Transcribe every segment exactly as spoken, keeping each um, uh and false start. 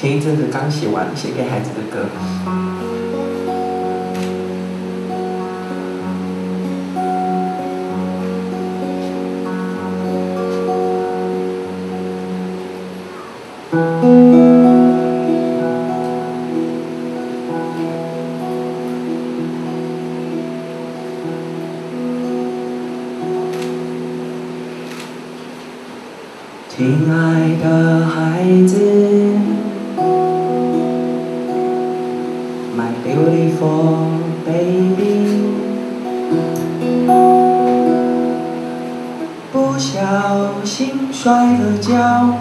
前一阵子刚写完写给孩子的歌。亲爱的孩子 ，My beautiful baby， 不小心摔了跤，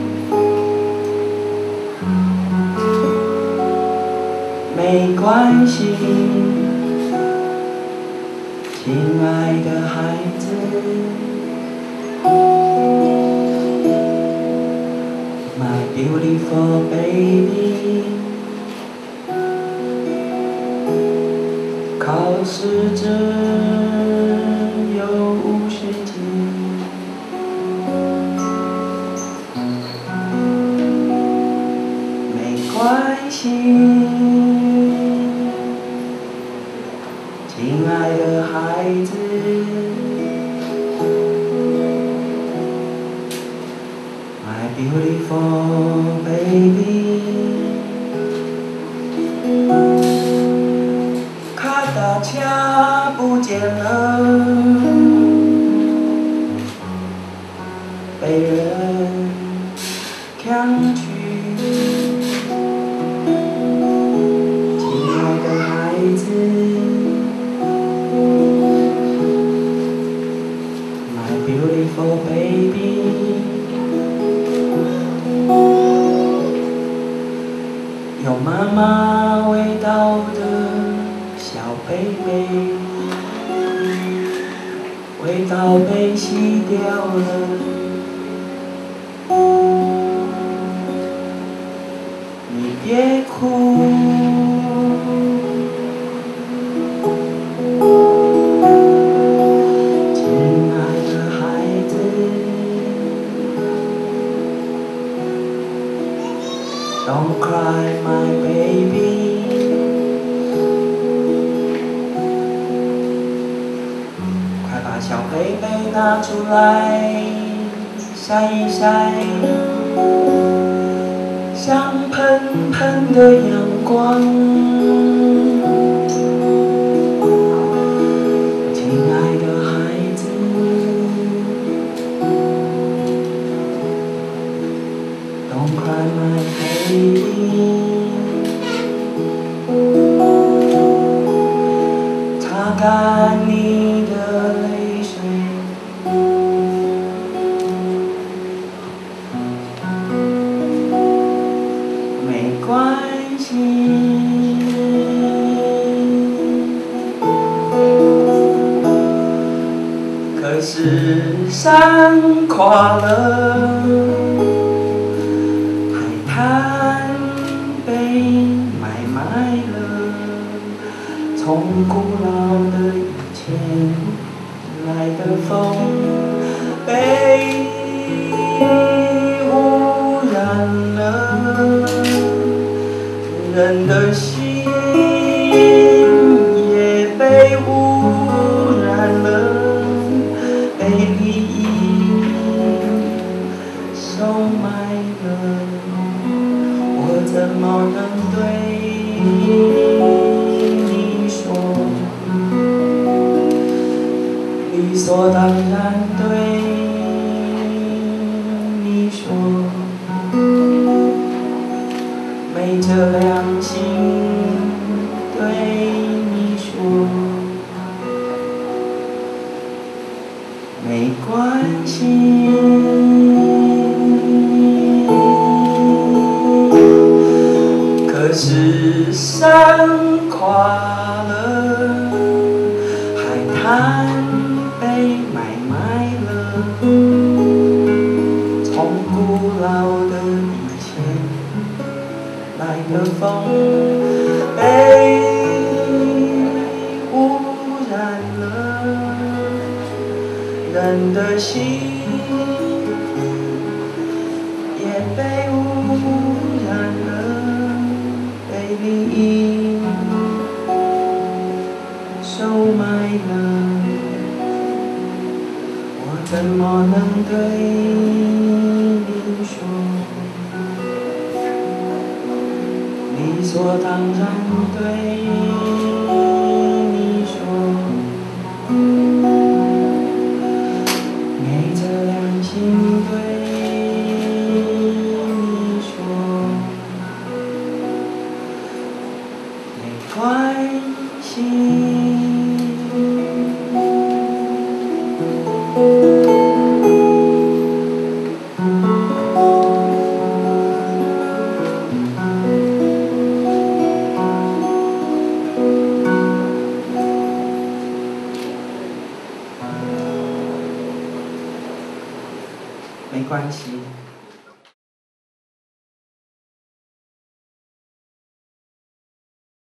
没关系，亲爱的孩子。 My beautiful baby， 考试只有五十题，没关系，亲爱的孩子。 Beautiful baby， 卡达卡不见了，被人抢去。亲爱的孩子 ，My beautiful baby。 有妈妈味道的小贝贝，味道被洗掉了。你别哭，亲爱的孩子。 Don't cry, my baby。快把小贝贝拿出来晒一晒，像喷喷的阳光。亲爱的孩子。 Don't cry, my baby。擦干你的泪水，没关系。可是山垮了。 被买卖了，从古老的以前来的风被污染了，人的心也被污染了，被利益收买了。 我怎么能对你说，理所当然对你说，昧着良心对你说，没关系。 可是山垮了，海滩被买卖了，从古老的以前来的风被污染了，人的心也被污染了。 里收埋了，我怎么能对你说？理所当然对你说，昧着良心对你说，没关系。没关系。